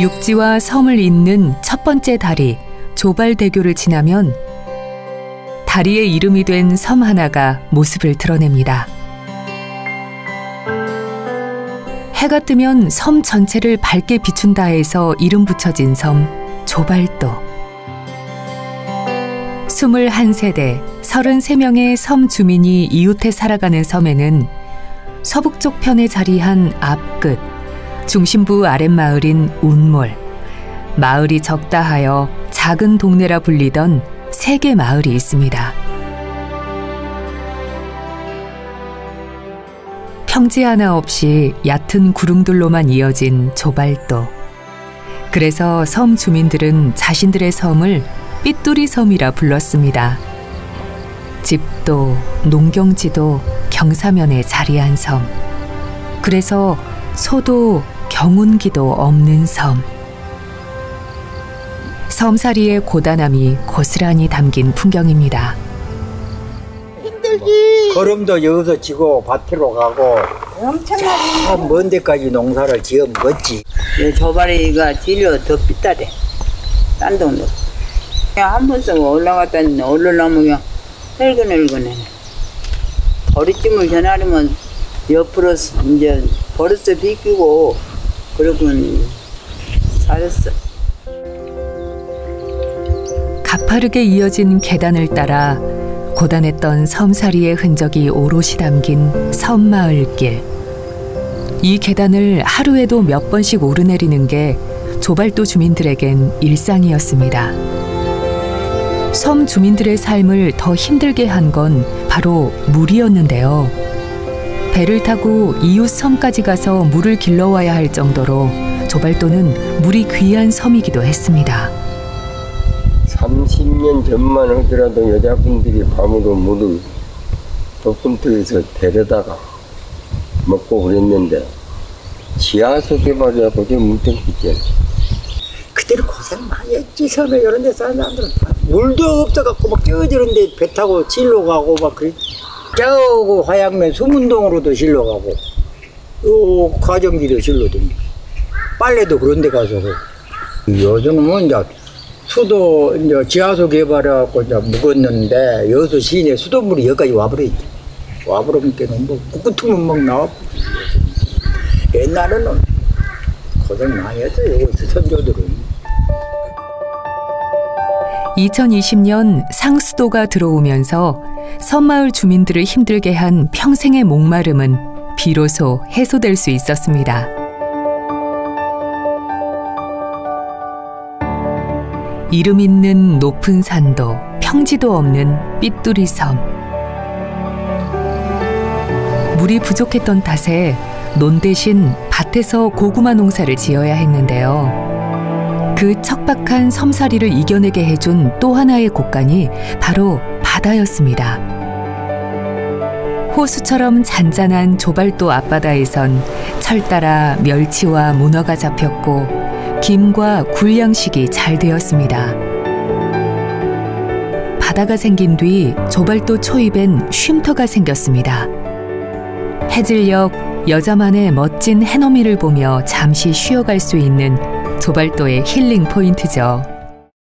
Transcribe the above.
육지와 섬을 잇는 첫 번째 다리, 조발대교를 지나면 다리의 이름이 된 섬 하나가 모습을 드러냅니다. 해가 뜨면 섬 전체를 밝게 비춘다 해서 이름 붙여진 섬, 조발도. 21세대, 33명의 섬 주민이 이웃해 살아가는 섬에는 서북쪽 편에 자리한 앞끝, 중심부 아랫마을인 운몰, 마을이 적다 하여 작은 동네라 불리던 3개 마을이 있습니다. 평지 하나 없이 얕은 구릉들로만 이어진 조발도. 그래서 섬 주민들은 자신들의 섬을 삐뚤이 섬이라 불렀습니다. 집도 농경지도 경사면에 자리한 섬. 그래서 소도 경운기도 없는 섬. 섬살이의 고단함이 고스란히 담긴 풍경입니다. 힘들지. 걸음도 여기서 지고 밭으로 가고 엄청나게 참 먼 데까지 농사를 지어 먹었지. 조발이가 질려 더 비싸대. 딴 돈도. 그냥 한 번 쓰고 올라갔다 올라오면 그냥 헬근헬근해. 버릇짐을 전하려면 옆으로 이제 버릇을 비끼고 그러군 살았어. 가파르게 이어진 계단을 따라 고단했던 섬살이의 흔적이 오롯이 담긴 섬마을길. 이 계단을 하루에도 몇 번씩 오르내리는 게 조발도 주민들에겐 일상이었습니다. 섬 주민들의 삶을 더 힘들게 한 건 바로 물이었는데요. 배를 타고 이웃 섬까지 가서 물을 길러와야 할 정도로 조발도는 물이 귀한 섬이기도 했습니다. 30년 전만 하더라도 여자분들이 밤으로 물을 독분터에서 데려다가 먹고 그랬는데 지하수 개발이야 도저히 물탱기지. 그때는 고생 많이 했지. 섬에 이런 데 사는 사람들은 물도 없어갖고 막 쪄지는데 배 타고 실로 가고 막 그래. 저거 화양면 수문동으로도 실로 가고 요 가정길도 실로 댕기고 빨래도 그런 데 가서 하고. 요즘은 이제 수도 이제 지하수 개발해갖고 이제 묵었는데 여수 시내 수돗물이 여기까지 와버렸지. 와버리니까는 뭐 꿋꿋하면 막 나왔고. 옛날에는 고생 많이 했어요. 여기서 선조들은. 2020년 상수도가 들어오면서 섬마을 주민들을 힘들게 한 평생의 목마름은 비로소 해소될 수 있었습니다. 이름 있는 높은 산도, 평지도 없는 삐뚤이 섬. 물이 부족했던 탓에 논 대신 밭에서 고구마 농사를 지어야 했는데요. 그 척박한 섬살이를 이겨내게 해준 또 하나의 곳간이 바로 바다였습니다. 호수처럼 잔잔한 조발도 앞바다에선 철 따라 멸치와 문어가 잡혔고 김과 굴 양식이 잘 되었습니다. 바다가 생긴 뒤 조발도 초입엔 쉼터가 생겼습니다. 해질녘 여자만의 멋진 해넘이를 보며 잠시 쉬어갈 수 있는 조발도의 힐링 포인트죠.